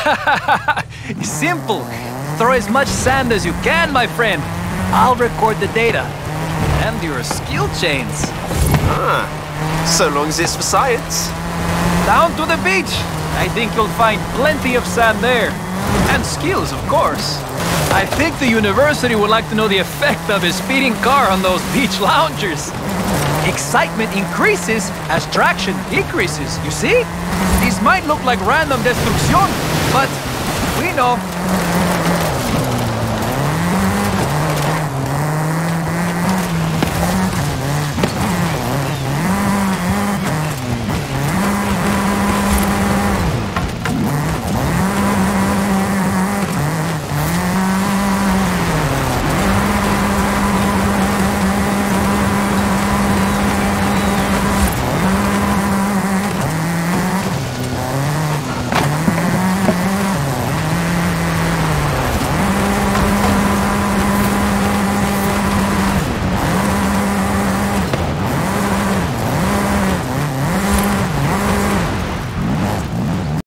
Simple. Throw as much sand as you can, my friend. I'll record the data. And your skill chains. Ah, so long as it's for science. Down to the beach. I think you'll find plenty of sand there. And skills, of course. I think the university would like to know the effect of a speeding car on those beach loungers. Excitement increases as traction decreases, you see? These might look like random destruction, but we know